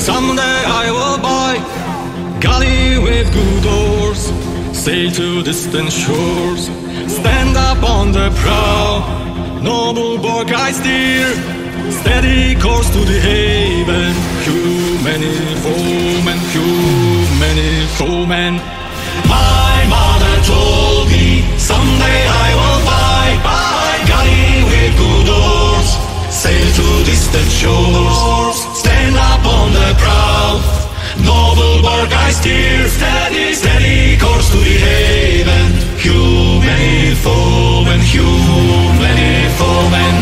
Someday I will buy galley with good oars, sail to distant shores, stand up on the prow. Noble bark I steer, steady course to the haven. Few many foemen, My mother told me, someday I will buy galley with good oars, sail to distant shores, stand up on the prow. Noble bark I steer, steady course to the haven. Many foemen.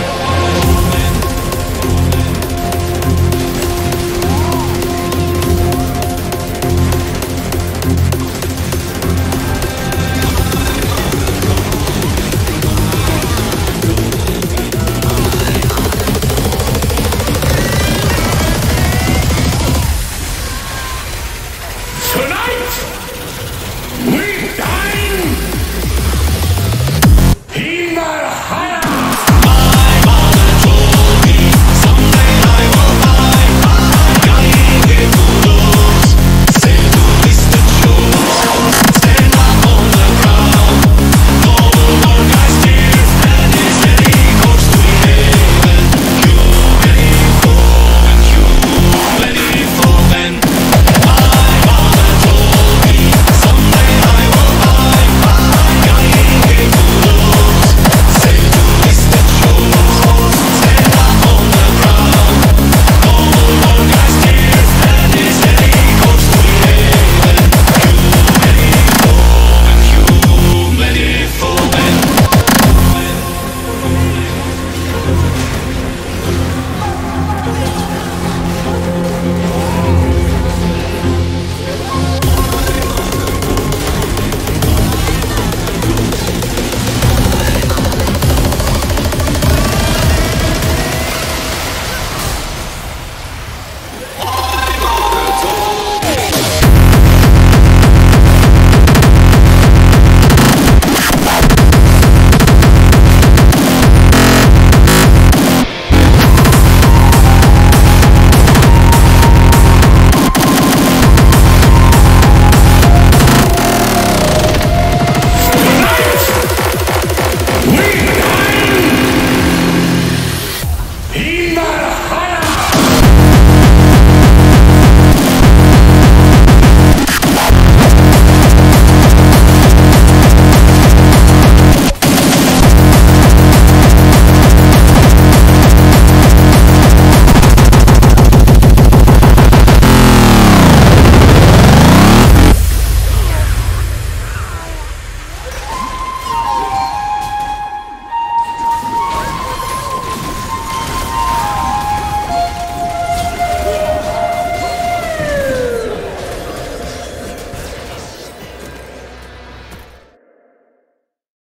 Tonight!